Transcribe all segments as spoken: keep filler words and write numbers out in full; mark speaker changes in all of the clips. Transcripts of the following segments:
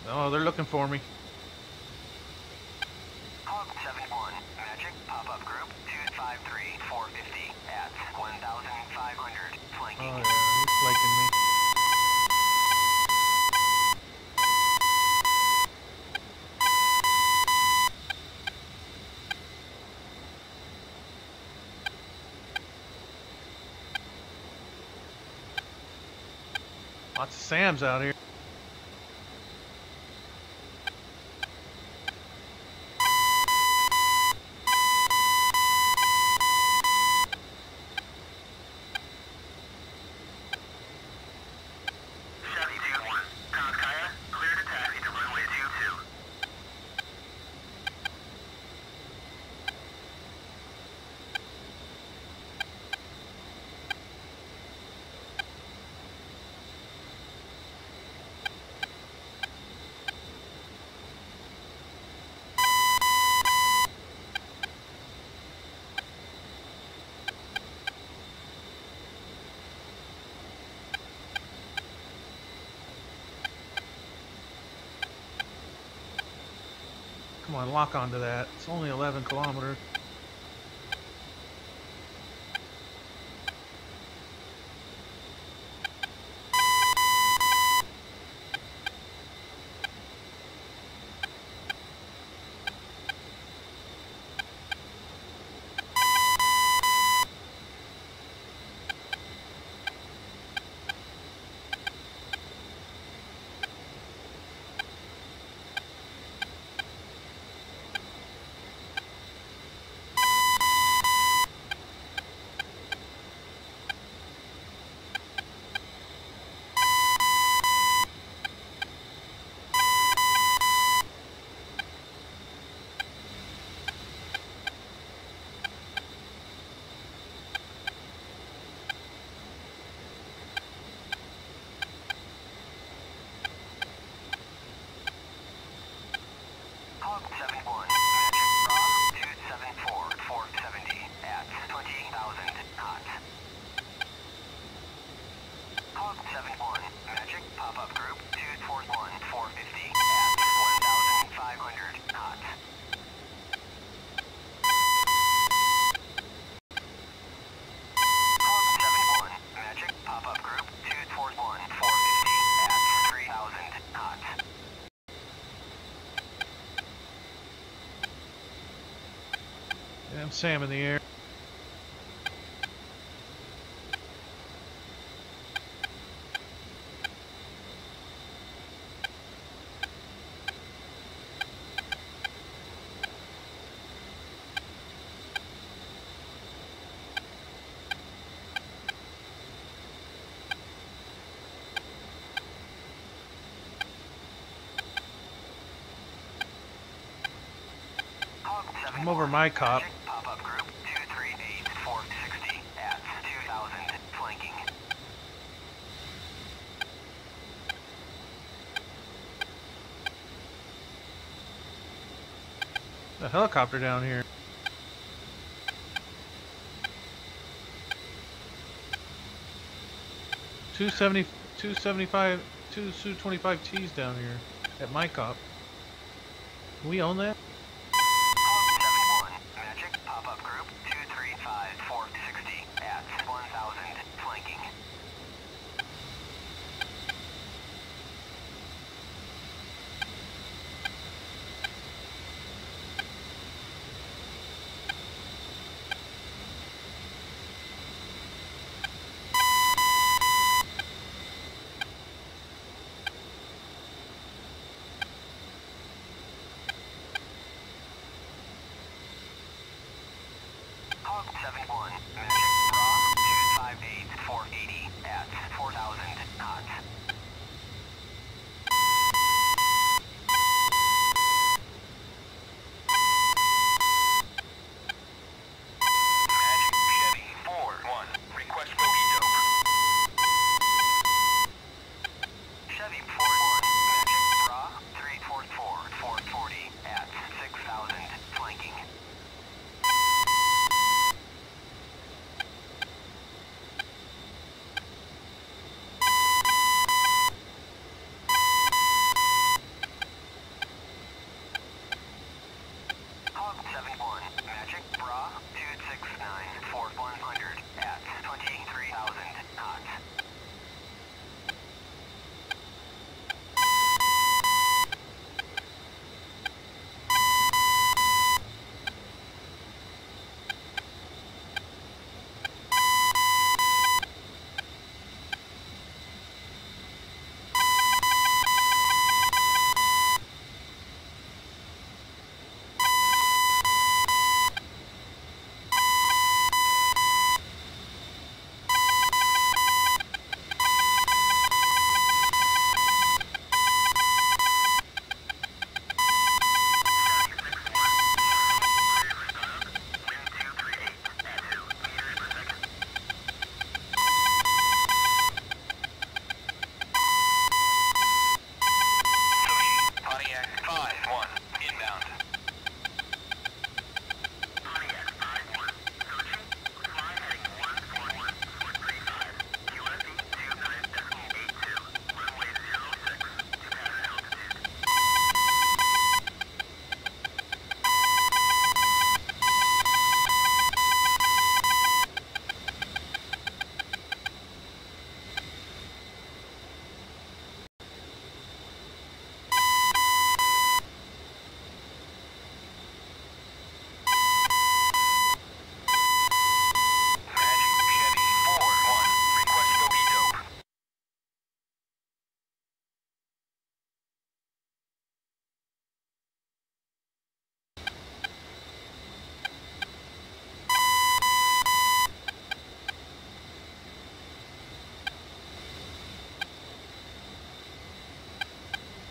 Speaker 1: Oh, they're looking for me.
Speaker 2: Hog seven one, Magic, pop-up group, two five three, four fifty, at one thousand five hundred, flanking.
Speaker 1: Oh, yeah, he's flanking me. Lots of Sams out here. Come on, lock onto that. It's only eleven kilometers. Damn Sam in the air. I'm over my cop.
Speaker 2: Pop-up group two three eight four sixty at two thousand, flanking.
Speaker 1: A helicopter down here. two seventy, two seventy-five, two Su twenty-five T's down here at my cop. Can we own that?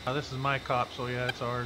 Speaker 1: Uh, this is my cop, so yeah, it's ours.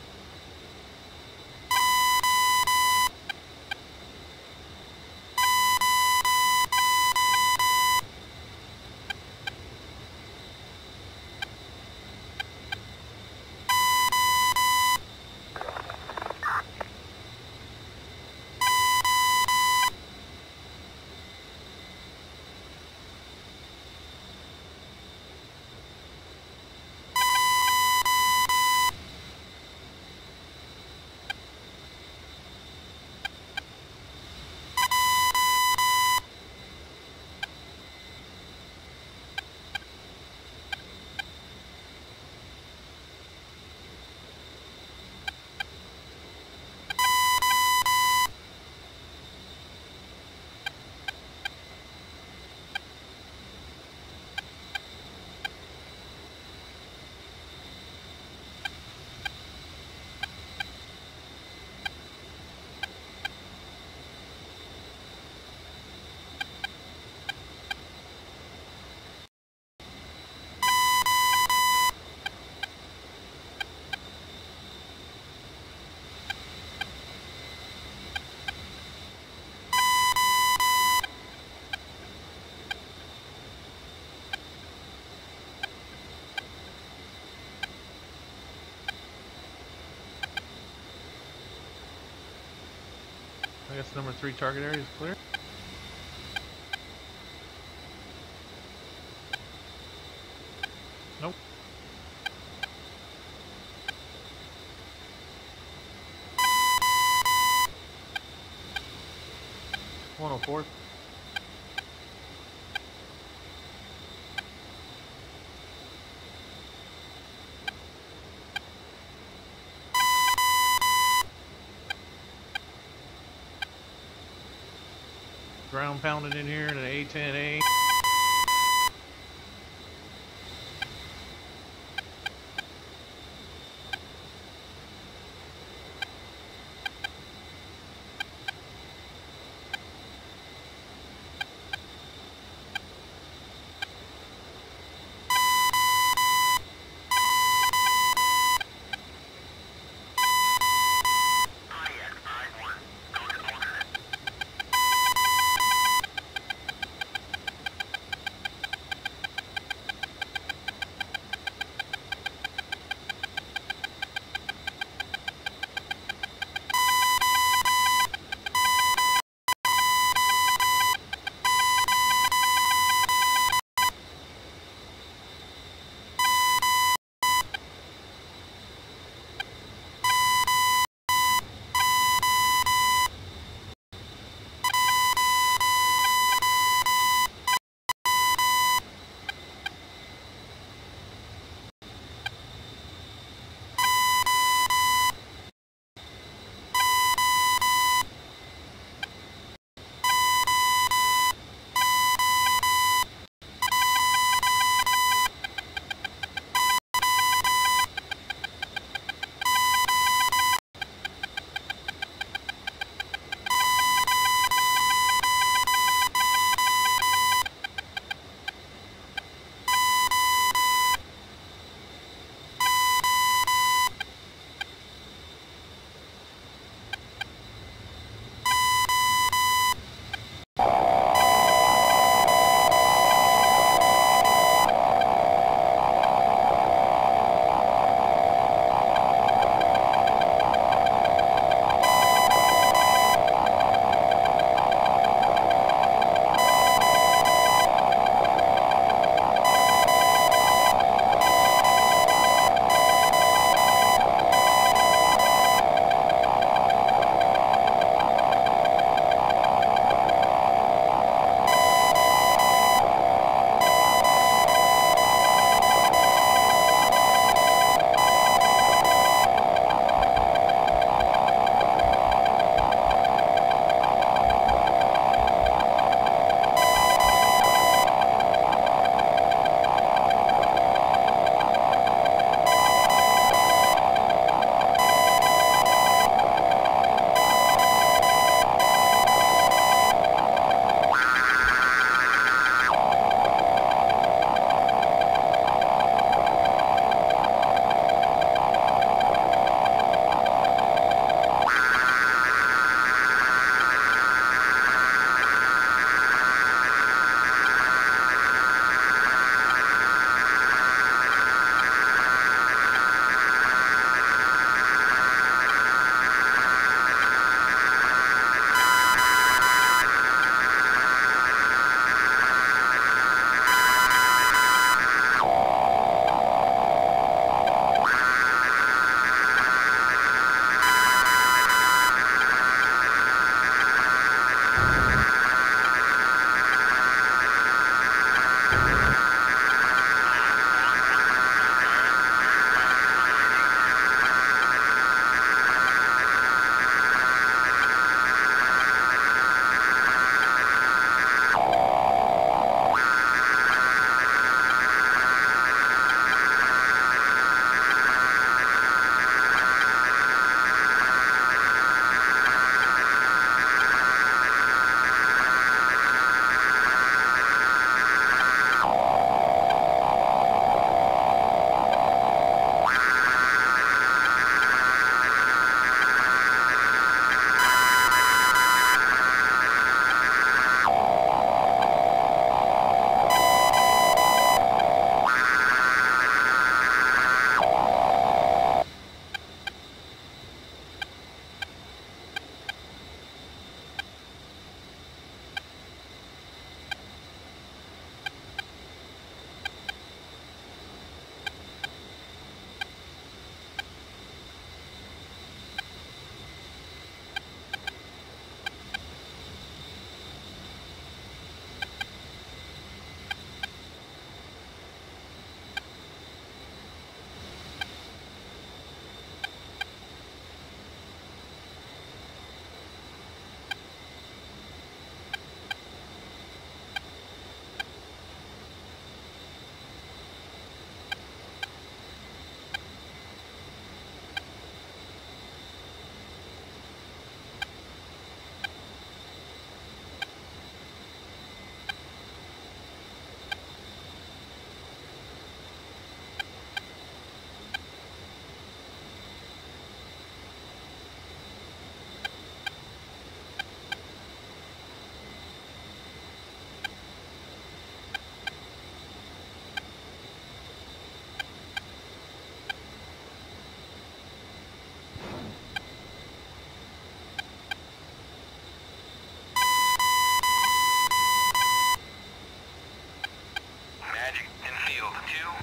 Speaker 1: I guess number three target area is clear. Nope. one oh fourth. Ground pounding in here in an A ten A.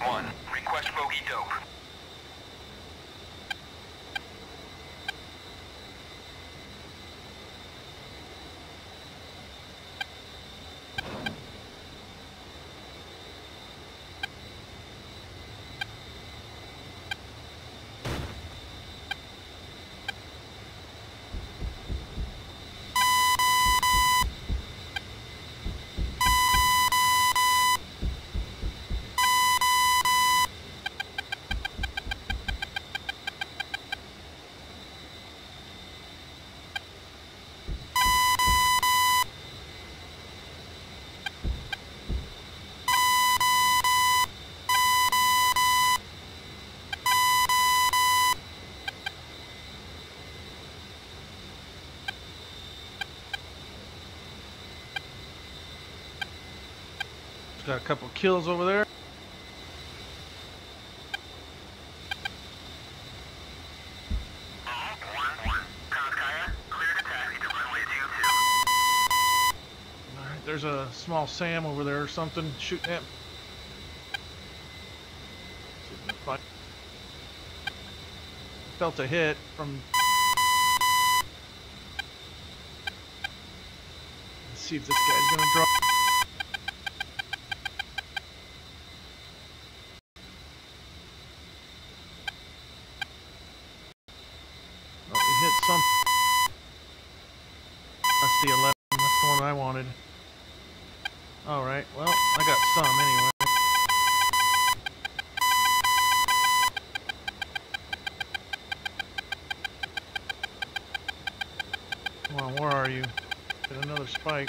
Speaker 2: one. Request bogey dope.
Speaker 1: Got a couple kills over there. Alright, there's a small Sam over there or something shooting at me. Felt a hit from. Let's see if this guy's gonna drop. Oh, he hit some. That's the eleven. That's the one I wanted. Alright, well, I got some anyway. Come on, where are you? Get another spike.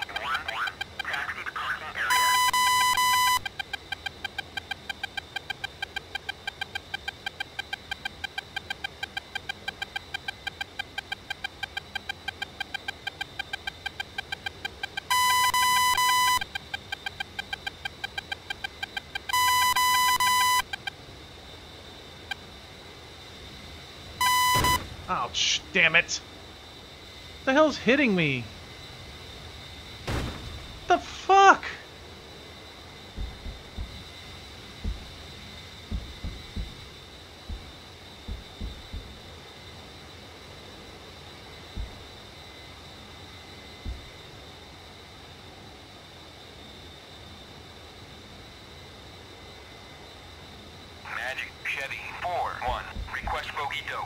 Speaker 1: Ouch, damn it. What the hell's hitting me? What the fuck?
Speaker 2: Magic Chevy four one. Request bogey dope.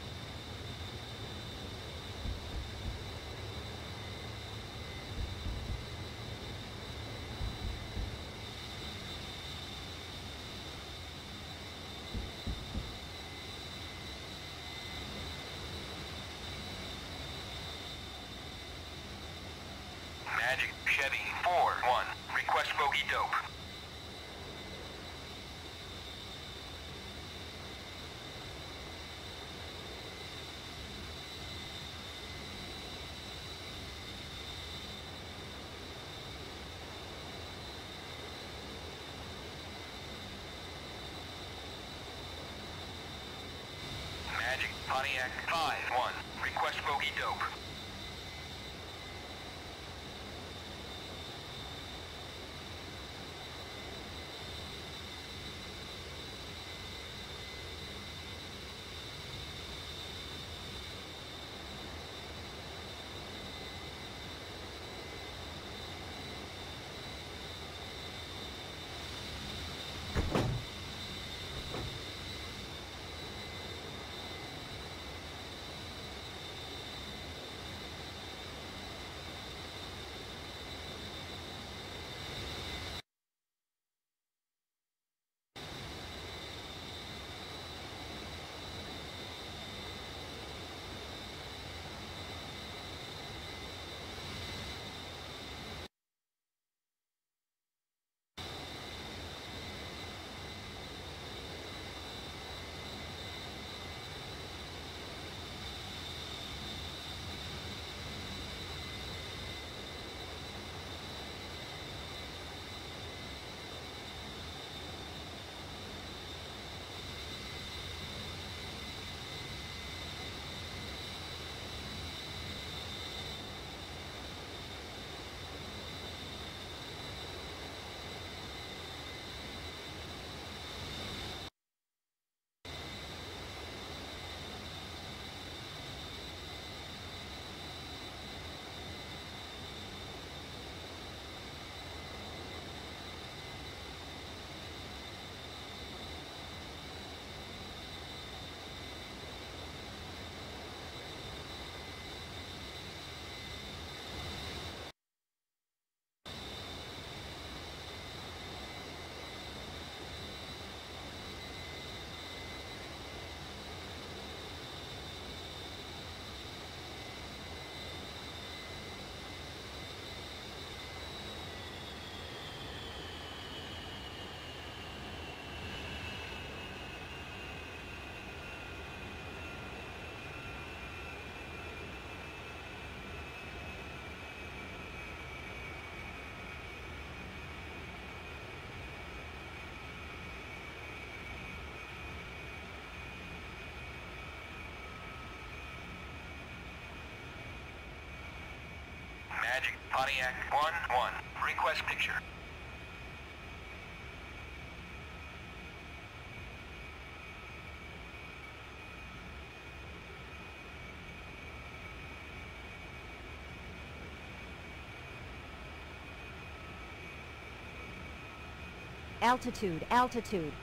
Speaker 2: Magic Chevy four one. Request bogey dope. Magic Pontiac five one. Request bogey dope. Pontiac one one. Request picture.
Speaker 3: Altitude, altitude.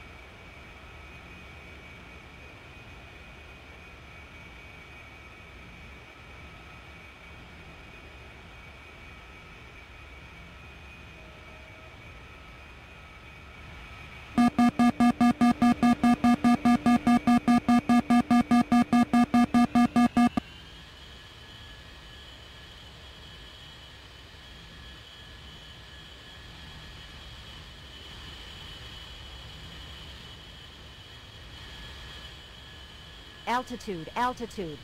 Speaker 3: Altitude, altitude.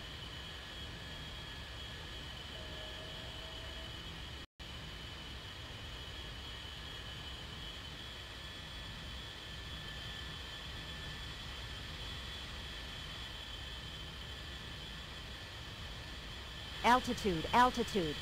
Speaker 3: Altitude, altitude.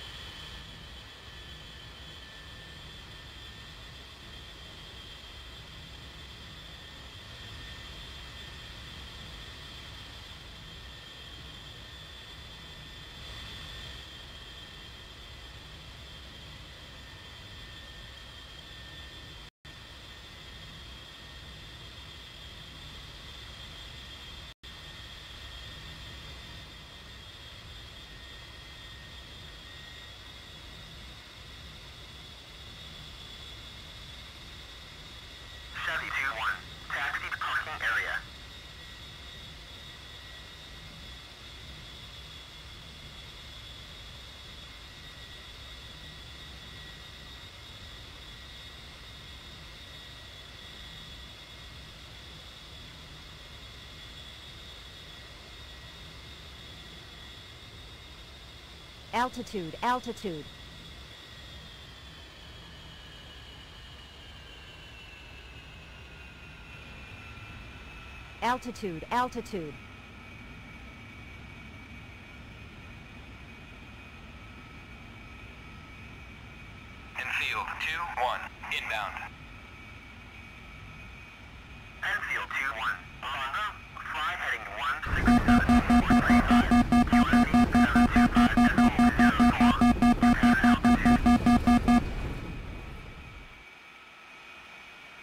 Speaker 2: seventy-two one. Taxi to parking area.
Speaker 3: Altitude, altitude. Altitude, altitude.
Speaker 2: Enfield two one. Inbound. Enfield two one. Alongo. Fly heading one six seven four three five. U S D seven two five decimal zero four. Prepare altitude.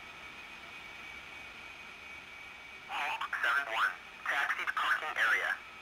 Speaker 2: Hawk seven one. Taxi to parking area.